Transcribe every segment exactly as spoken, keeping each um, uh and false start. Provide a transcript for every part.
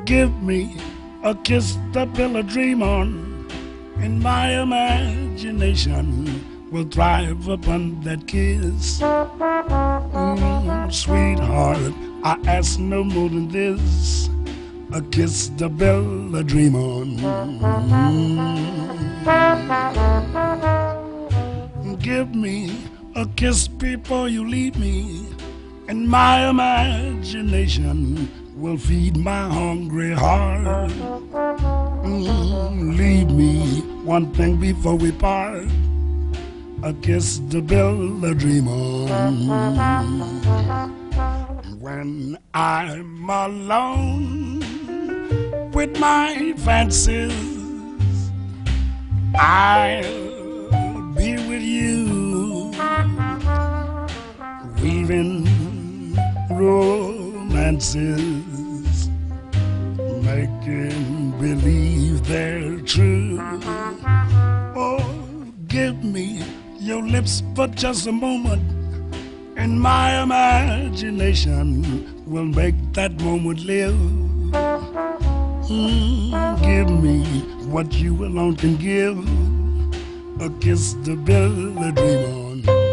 Give me a kiss to build a dream on, and my imagination will thrive upon that kiss. Mm, sweetheart, I ask no more than this, a kiss to build a dream on. Mm. Give me a kiss before you leave me, and my imagination will feed my hungry heart. Mm, leave me one thing before we part, a kiss to build a dream on. When I'm alone with my fancies, I'll be with you, weaving romances, making believe they're true. Oh, give me your lips for just a moment, and my imagination will make that moment live. Mm, give me what you alone can give, a kiss to build a dream on.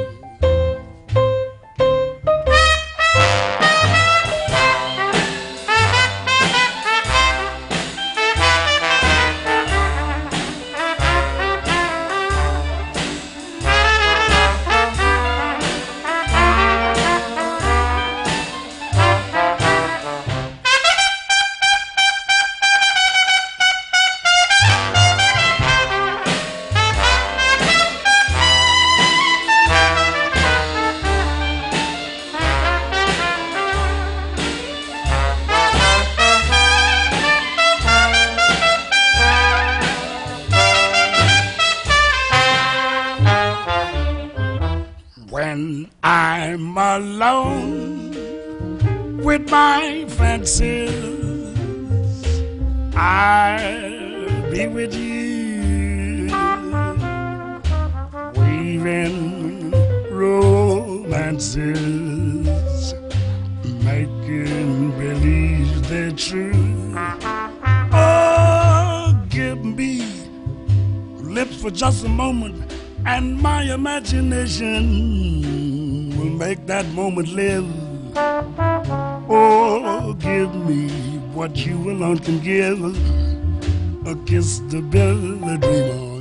When I'm alone with my fancies, I'll be with you, weaving romances, making believe they're true. Oh, give me lips for just a moment, and my imagination will make that moment live. Oh, give me what you alone can give, a kiss to build a dream on.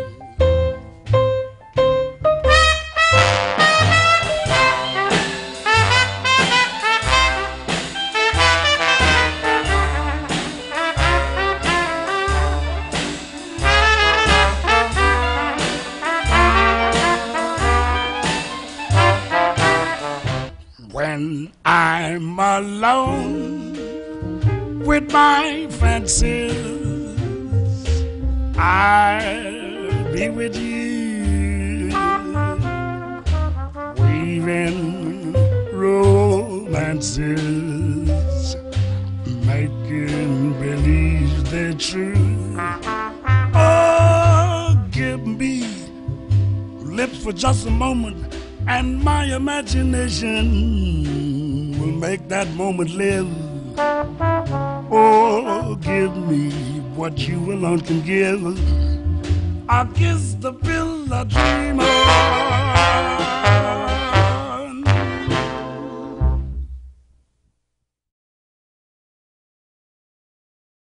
When I'm alone with my fancies, I'll be with you, weaving romances, making believe they're true. Oh, give me lips for just a moment, and my imagination will make that moment live. Oh, give me what you alone can give, a kiss to build a dream on.